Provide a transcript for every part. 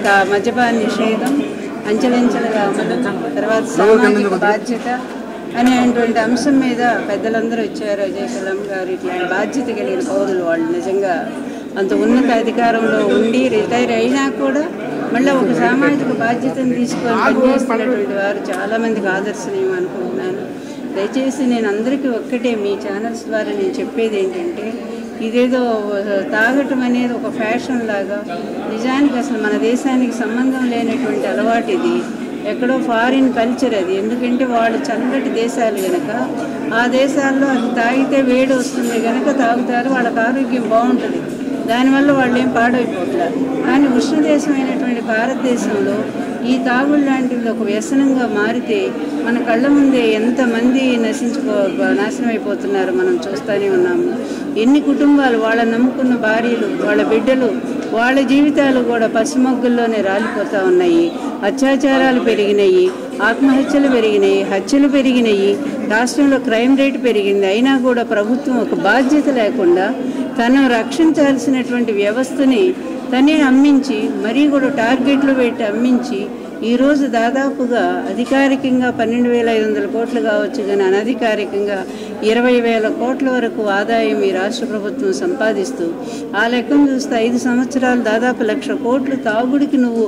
మద్యపాన నిషేధం, అంచెలంచెలుగా అమలు, తర్వాత సామాజిక బాధ్యత అనేటువంటి అంశం మీద పెద్దలందరూ వచ్చారు. అజయ్ కలాం గారు ఇట్లాంటి బాధ్యత కలిగిన పౌరులు వాళ్ళు నిజంగా అంత ఉన్నత అధికారంలో ఉండి రిటైర్ అయినా కూడా మళ్ళీ ఒక సామాజిక బాధ్యతను తీసుకొని పనిచేస్తున్నటువంటి వారు చాలామందికి ఆదర్శనీయం అనుకుంటున్నాను. దయచేసి నేను అందరికీ ఒక్కటే మీ ఛానల్స్ ద్వారా నేను చెప్పేది ఏంటంటే, ఇదేదో తాగటం అనేది ఒక ఫ్యాషన్ లాగా, నిజానికి అసలు మన దేశానికి సంబంధం లేనటువంటి అలవాటు ఇది. ఎక్కడో ఫారిన్ కల్చర్ అది. ఎందుకంటే వాళ్ళు చల్లటి దేశాలు కనుక ఆ దేశాల్లో అది తాగితే వేడి వస్తుంది కనుక తాగుతారు, వాళ్ళకి ఆరోగ్యం బాగుంటుంది, దానివల్ల వాళ్ళు ఏం పాడైపోతారు. కానీ ఉష్ణదేశమైనటువంటి భారతదేశంలో ఈ తాగుడు లాంటివి ఒక వ్యసనంగా మారితే మన కళ్ళ ముందే ఎంతమంది నాశనం అయిపోతున్నారు మనం చూస్తూనే ఉన్నాము. ఎన్ని కుటుంబాలు, వాళ్ళ నమ్ముకున్న భార్యలు, వాళ్ళ బిడ్డలు, వాళ్ళ జీవితాలు కూడా పసిమొగ్గుల్లోనే రాలిపోతూ ఉన్నాయి. అత్యాచారాలు పెరిగినాయి, ఆత్మహత్యలు పెరిగినాయి, హత్యలు పెరిగినాయి, రాష్ట్రంలో క్రైమ్ రేటు పెరిగింది. అయినా కూడా ప్రభుత్వం ఒక బాధ్యత లేకుండా తను రక్షించాల్సినటువంటి వ్యవస్థని తనే అమ్మించి, మరీ కూడా టార్గెట్లు పెట్టి అమ్మించి, ఈరోజు దాదాపుగా అధికారికంగా 12,500 కోట్లు కావచ్చు, కానీ అనధికారికంగా 20,000 కోట్ల వరకు ఆదాయం ఈ రాష్ట్ర ప్రభుత్వం సంపాదిస్తూ, ఆ లెక్కను చూస్తే 5 సంవత్సరాలు దాదాపు 1,00,000 కోట్లు తాగుడికి నువ్వు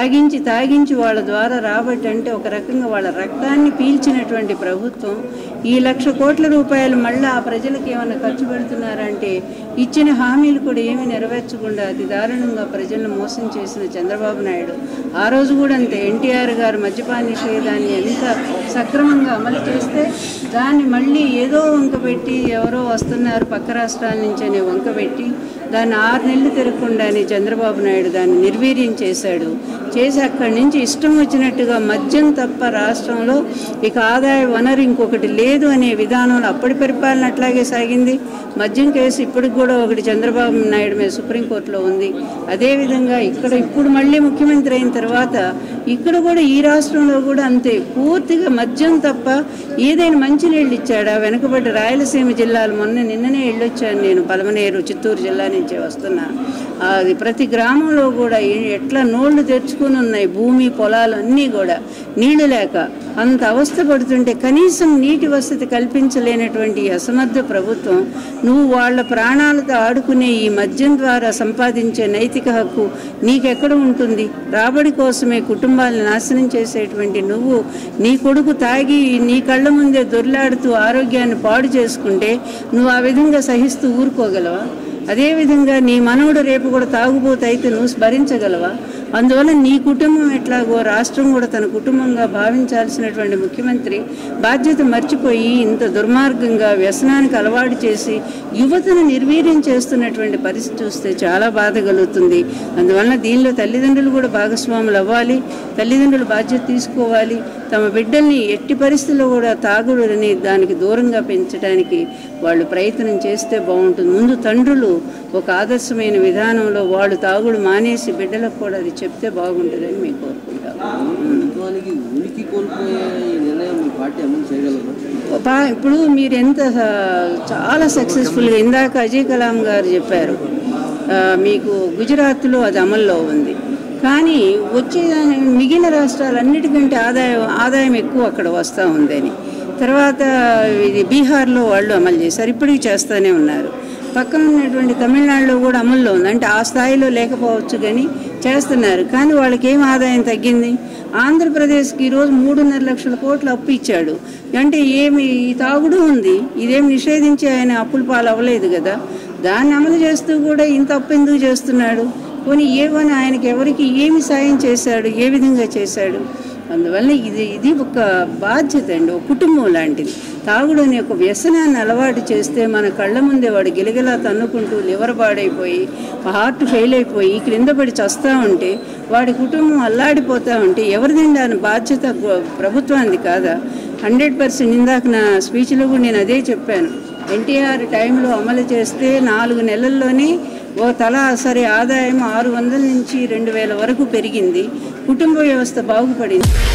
తాగించి వాళ్ళ ద్వారా రాబట్టంటే ఒక రకంగా వాళ్ళ రక్తాన్ని పీల్చినటువంటి ప్రభుత్వం ఈ 1,00,000 కోట్ల రూపాయలు మళ్ళీ ఆ ప్రజలకు ఏమైనా ఖర్చు పెడుతున్నారంటే ఇచ్చిన హామీలు కూడా ఏమీ నెరవేర్చకుండా అతి దారుణంగా ప్రజలను మోసం చేసిన చంద్రబాబు నాయుడు ఆ రోజు కూడా అంతే. ఎన్టీఆర్ గారు మద్యపాన నిషేధాన్ని ఎంత సక్రమంగా అమలు చేస్తే దాన్ని మళ్ళీ ఏదో వంక పెట్టి, ఎవరో వస్తున్నారు పక్క రాష్ట్రాల నుంచి అనే వంక పెట్టి దాన్ని 6 నెలలు తిరగకుండానే చంద్రబాబు నాయుడు దాన్ని నిర్వీర్యం చేశాడు. చేసి అక్కడి నుంచి ఇష్టం వచ్చినట్టుగా మద్యం తప్ప రాష్ట్రంలో ఇక ఆదాయ వనరు ఇంకొకటి లేదు అనే విధానంలో అప్పటి పరిపాలన అట్లాగే సాగింది. మద్యం కేసు ఇప్పటికి కూడా ఒకటి చంద్రబాబు నాయుడు మీద సుప్రీంకోర్టులో ఉంది. అదేవిధంగా ఇప్పుడు మళ్ళీ ముఖ్యమంత్రి అయిన తర్వాత ఇక్కడ కూడా ఈ రాష్ట్రంలో కూడా అంతే, పూర్తిగా మద్యం తప్ప ఏదైనా మంచినీళ్ళు ఇచ్చాడా? వెనుకబడ్డ రాయలసీమ జిల్లాలు నిన్ననే వెళ్ళొచ్చాను నేను, పలమనేరు చిత్తూరు జిల్లా నుంచే వస్తున్నా. అది ప్రతి గ్రామంలో కూడా ఎట్లా నోళ్లు తెరుచుకుని ఉన్నాయి, భూమి పొలాలు అన్నీ కూడా నీళ్లు లేక అంత అవస్థ పడుతుంటే కనీసం నీటి వసతి కల్పించలేనటువంటి అసమర్థ ప్రభుత్వం నువ్వు వాళ్ళ ప్రాణాలతో ఆడుకునే ఈ మద్యం ద్వారా సంపాదించే నైతిక హక్కు నీకెక్కడ ఉంటుంది? రాబడి కోసమే కుటుంబాలను నాశనం చేసేటువంటి నువ్వు నీ కొడుకు తాగి నీ కళ్ళ ముందే దొర్లాడుతూ ఆరోగ్యాన్ని పాడు చేసుకుంటే నువ్వు ఆ విధంగా సహిస్తూ ఊరుకోగలవా? అదేవిధంగా నీ మనవడు రేపు కూడా తాగుబోతు అయితే నువ్వు భరించగలవా? అందువల్ల నీ కుటుంబం ఎట్లాగో రాష్ట్రం కూడా తన కుటుంబంగా భావించాల్సినటువంటి ముఖ్యమంత్రి బాధ్యత మర్చిపోయి ఇంత దుర్మార్గంగా వ్యసనానికి అలవాటు చేసి యువతను నిర్వీర్యం చేస్తున్నటువంటి పరిస్థితి చూస్తే చాలా బాధ కలుగుతుంది. అందువలన దీనిలో తల్లిదండ్రులు కూడా భాగస్వాములు అవ్వాలి, తల్లిదండ్రులు బాధ్యత తీసుకోవాలి. తమ బిడ్డల్ని ఎట్టి పరిస్థితుల్లో కూడా తాగుడుని దానికి దూరంగా పెంచడానికి వాళ్ళు ప్రయత్నం చేస్తే బాగుంటుంది. ముందు తండ్రులు ఒక ఆదర్శమైన విధానంలో వాళ్ళు తాగుడు మానేసి బిడ్డలకు కూడా అది చెప్తే బాగుంటుందని మేము కోరుకుంటాం. ఇప్పుడు మీరు ఎంత చాలా సక్సెస్ఫుల్గా, ఇందాక అజయ్ కలాం గారు చెప్పారు మీకు గుజరాత్లో అది అమల్లో ఉంది, కానీ వచ్చే మిగిలిన రాష్ట్రాలన్నిటికంటే ఆదాయం ఎక్కువ అక్కడ వస్తూ ఉందని. తర్వాత ఇది బీహార్లో వాళ్ళు అమలు చేశారు, ఇప్పటికీ చేస్తూనే ఉన్నారు. పక్కన ఉన్నటువంటి తమిళనాడులో కూడా అమల్లో ఉంది. అంటే ఆ స్థాయిలో లేకపోవచ్చు కానీ చేస్తున్నారు, కానీ వాళ్ళకి ఏం ఆదాయం తగ్గింది? ఆంధ్రప్రదేశ్కి ఈరోజు 3.5 లక్షల కోట్లు అప్పు ఇచ్చాడు. అంటే ఏమి ఈ తాగుడు ఉంది, ఇదేం నిషేధించి ఆయన అప్పుల పాలు అవ్వలేదు కదా. దాన్ని అమలు చేస్తూ కూడా ఇంత అప్పు ఎందుకు చేస్తున్నాడు? పోనీ ఏమని ఆయనకి ఎవరికి ఏమి సాయం చేశాడు, ఏ విధంగా చేశాడు? అందువల్ల ఇది ఒక బాధ్యత అండి, ఒక కుటుంబం లాంటిది. తాగుడు అనే ఒక వ్యసనాన్ని అలవాటు చేస్తే మన కళ్ళ ముందే వాడు గిలగిలా తన్నుకుంటూ లివర్ పాడైపోయి హార్ట్ ఫెయిల్ అయిపోయి క్రింద పడి చస్తూ ఉంటే వాడి కుటుంబం అల్లాడిపోతూ ఉంటే ఎవరిదండి ఆ బాధ్యత? ప్రభుత్వానికి కాదా? 100%. ఇందాక నా స్పీచ్లో కూడా నేను అదే చెప్పాను. ఎన్టీఆర్ టైంలో అమలు చేస్తే 4 నెలల్లోనే ఓ తలసరి ఆదాయం 600 నుంచి 2,000 వరకు పెరిగింది, కుటుంబ వ్యవస్థ బాగుపడింది.